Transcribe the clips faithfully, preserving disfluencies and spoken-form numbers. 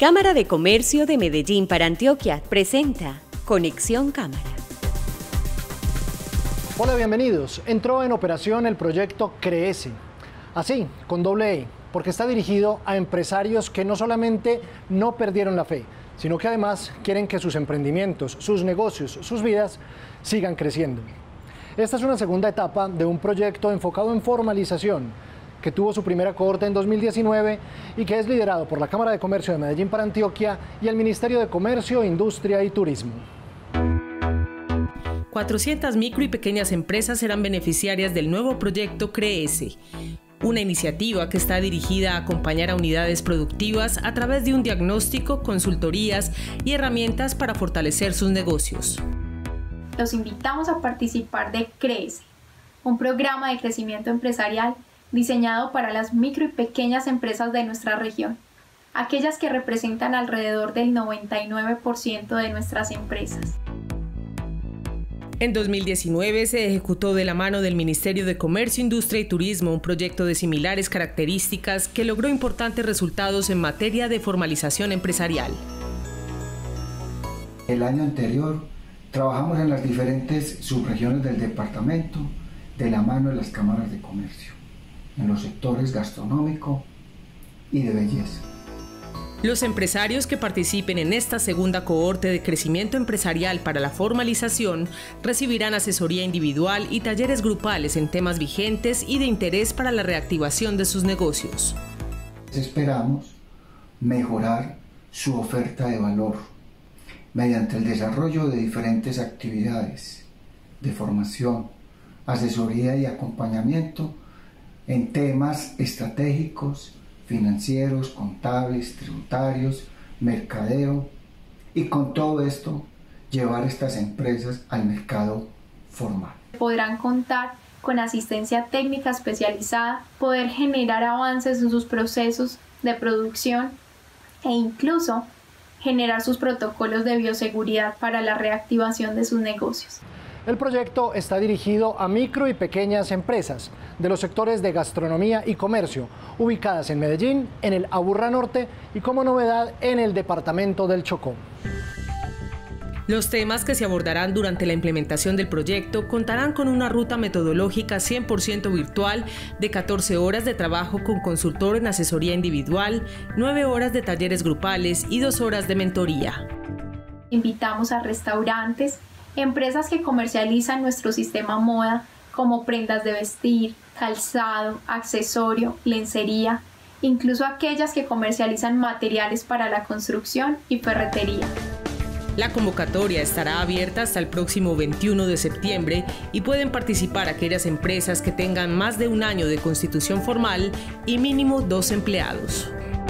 Cámara de Comercio de Medellín para Antioquia presenta Conexión Cámara. Hola, bienvenidos. Entró en operación el proyecto Crece, así, con doble E, porque está dirigido a empresarios que no solamente no perdieron la fe, sino que además quieren que sus emprendimientos, sus negocios, sus vidas sigan creciendo. Esta es una segunda etapa de un proyecto enfocado en formalización, que tuvo su primera cohorte en dos mil diecinueve y que es liderado por la Cámara de Comercio de Medellín para Antioquia y el Ministerio de Comercio, Industria y Turismo. cuatrocientas micro y pequeñas empresas serán beneficiarias del nuevo proyecto Crece, una iniciativa que está dirigida a acompañar a unidades productivas a través de un diagnóstico, consultorías y herramientas para fortalecer sus negocios. Los invitamos a participar de Crece, un programa de crecimiento empresarial diseñado para las micro y pequeñas empresas de nuestra región, aquellas que representan alrededor del noventa y nueve por ciento de nuestras empresas. En dos mil diecinueve se ejecutó de la mano del Ministerio de Comercio, Industria y Turismo un proyecto de similares características que logró importantes resultados en materia de formalización empresarial. El año anterior trabajamos en las diferentes subregiones del departamento de la mano de las cámaras de comercio, en los sectores gastronómico y de belleza. Los empresarios que participen en esta segunda cohorte de crecimiento empresarial para la formalización recibirán asesoría individual y talleres grupales en temas vigentes y de interés para la reactivación de sus negocios. Esperamos mejorar su oferta de valor mediante el desarrollo de diferentes actividades de formación, asesoría y acompañamiento en temas estratégicos, financieros, contables, tributarios, mercadeo, y con todo esto llevar estas empresas al mercado formal. Podrán contar con asistencia técnica especializada, poder generar avances en sus procesos de producción e incluso generar sus protocolos de bioseguridad para la reactivación de sus negocios. El proyecto está dirigido a micro y pequeñas empresas de los sectores de gastronomía y comercio, ubicadas en Medellín, en el Aburrá Norte y como novedad en el departamento del Chocó. Los temas que se abordarán durante la implementación del proyecto contarán con una ruta metodológica cien por ciento virtual de catorce horas de trabajo con consultor en asesoría individual, nueve horas de talleres grupales y dos horas de mentoría. Invitamos a restaurantes, empresas que comercializan nuestro sistema moda como prendas de vestir, calzado, accesorio, lencería, incluso aquellas que comercializan materiales para la construcción y ferretería. La convocatoria estará abierta hasta el próximo veintiuno de septiembre y pueden participar aquellas empresas que tengan más de un año de constitución formal y mínimo dos empleados.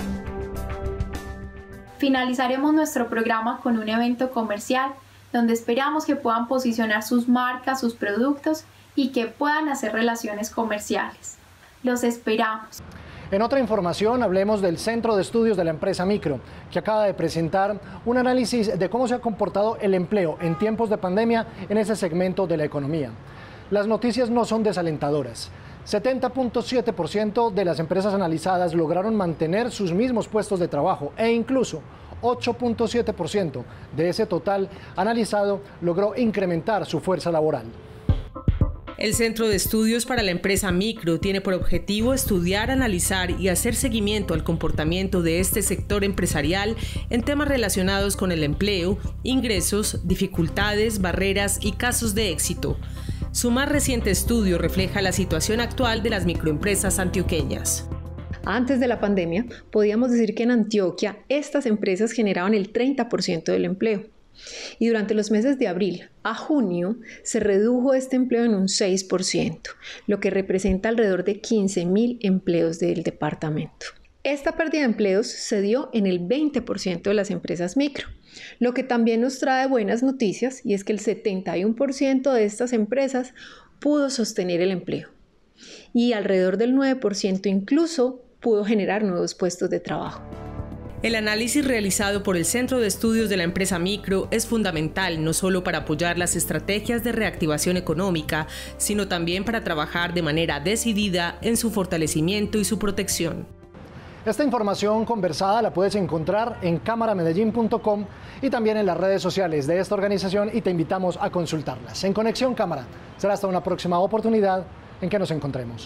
Finalizaremos nuestro programa con un evento comercial donde esperamos que puedan posicionar sus marcas, sus productos y que puedan hacer relaciones comerciales. Los esperamos. En otra información, hablemos del Centro de Estudios de la Empresa Micro, que acaba de presentar un análisis de cómo se ha comportado el empleo en tiempos de pandemia en ese segmento de la economía. Las noticias no son desalentadoras. setenta punto siete por ciento de las empresas analizadas lograron mantener sus mismos puestos de trabajo e incluso ocho punto siete por ciento de ese total analizado logró incrementar su fuerza laboral. El Centro de Estudios para la Empresa Micro tiene por objetivo estudiar, analizar y hacer seguimiento al comportamiento de este sector empresarial en temas relacionados con el empleo, ingresos, dificultades, barreras y casos de éxito. Su más reciente estudio refleja la situación actual de las microempresas antioqueñas. Antes de la pandemia, podíamos decir que en Antioquia estas empresas generaban el treinta por ciento del empleo. Y durante los meses de abril a junio se redujo este empleo en un seis por ciento, lo que representa alrededor de quince mil empleos del departamento. Esta pérdida de empleos se dio en el veinte por ciento de las empresas micro, lo que también nos trae buenas noticias, y es que el setenta y uno por ciento de estas empresas pudo sostener el empleo y alrededor del nueve por ciento incluso pudo generar nuevos puestos de trabajo. El análisis realizado por el Centro de Estudios de la Empresa Micro es fundamental no solo para apoyar las estrategias de reactivación económica, sino también para trabajar de manera decidida en su fortalecimiento y su protección. Esta información conversada la puedes encontrar en cámara medellín punto com y también en las redes sociales de esta organización y te invitamos a consultarlas. En Conexión Cámara, será hasta una próxima oportunidad en que nos encontremos.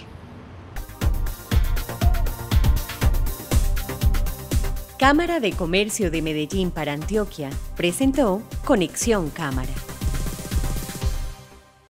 Cámara de Comercio de Medellín para Antioquia presentó Conexión Cámara.